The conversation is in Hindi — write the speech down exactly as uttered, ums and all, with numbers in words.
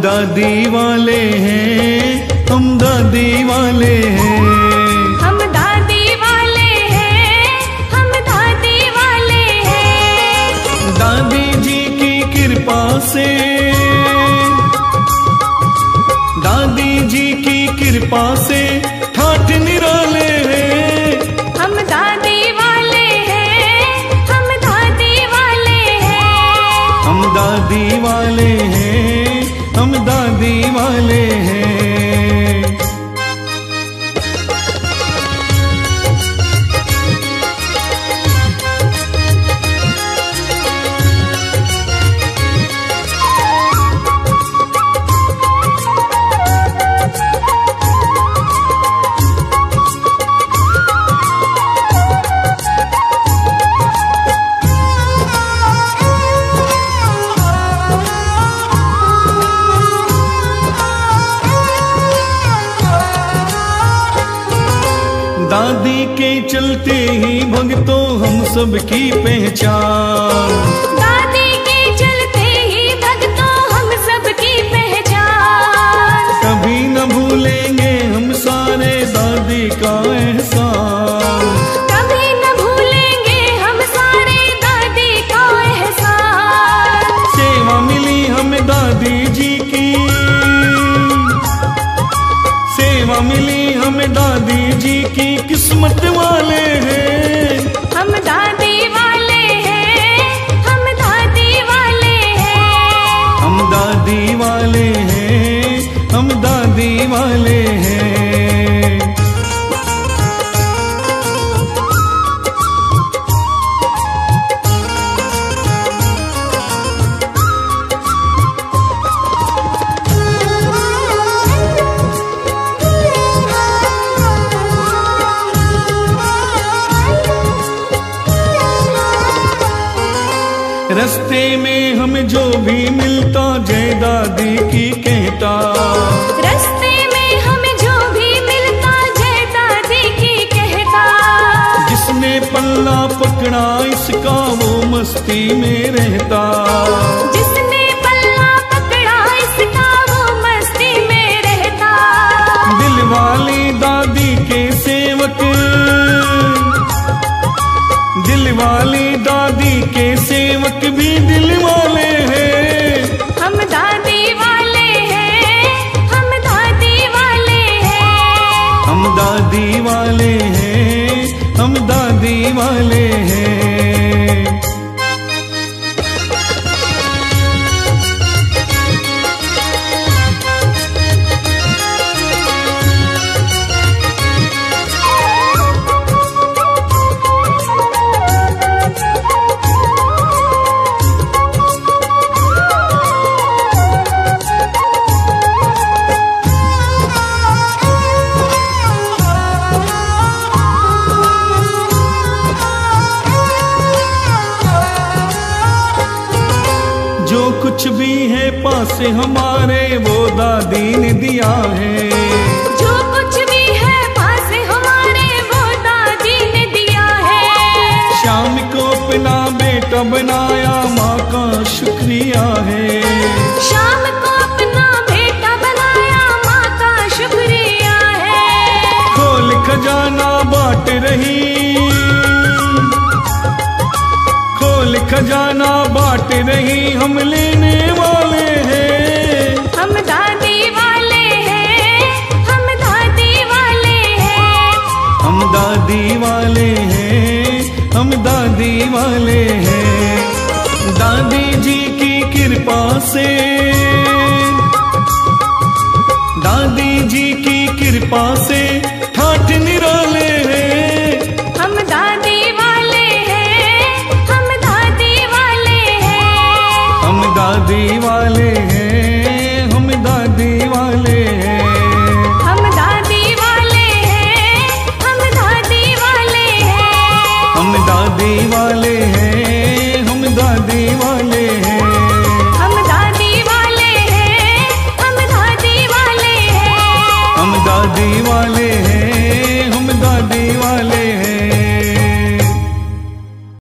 दादी वाले हैं, हम दादी वाले हैं। हम दादी वाले हैं, हम दादी वाले हैं। दादी जी की कृपा से, दादी जी की कृपा से ठाठ निराले हैं। हम दादी वाले हैं, हम दादी वाले हैं। हम दादी वाले हैं, हम दादी वाले हैं। दादी के चलते ही भक्तों हम सबकी पहचान। दादी के चलते ही भक्तों हम सबकी पहचान। कभी न भूलेंगे हम सारे दादी का एहसान। कभी न भूलेंगे हम सारे दादी का एहसान। सेवा मिली हमें दादी जी की, सेवा मिली हमें दादी जी की, किस्मत वाले हैं। हम दादी वाले हैं, हम दादी वाले हैं। हम दादी वाले हैं, हम दादी वाले हैं। रस्ते में हमें जो भी मिलता जय दादी की कहता। रस्ते में हमें जो भी मिलता जय दादी की कहता। जिसने पल्ला पकड़ा इसका वो मस्ती में रहता। जिसने पल्ला पकड़ा इसका वो मस्ती में रहता। दिल वाली दादी के सेवक, दिल वाली दादी के सेवक भी दिल वाले हैं। हम दादी वाले हैं, हम दादी वाले हैं। हम दादी वाले हैं, हम दादी वाले हैं। जो कुछ भी है पास हमारे वो दादी ने दिया है। जो कुछ भी है पास हमारे वो दादी ने दिया है। शाम को अपना बेटा बनाया माँ का शुक्रिया है। शाम को अपना बेटा बनाया माँ का शुक्रिया है। खोल खजाना बांट रही, खोल खजाना बांट रही, हम लेने वाले हैं। हम दादी वाले हैं, हम दादी वाले हैं। हम दादी वाले हैं, हम दादी वाले हैं। दादी जी की कृपा से, दादी जी की कृपा से ठाठ निराले हैं। हम दादी वाले हैं, हम दादी वाले हैं। हम दादी वाले हैं, हम दादी वाले हैं। हम दादी वाले हैं, हम दादी वाले हैं। हम दादी वाले हैं, हम दादी वाले हैं। हम दादी वाले हैं, हम दादी वाले हैं। हम दादी वाले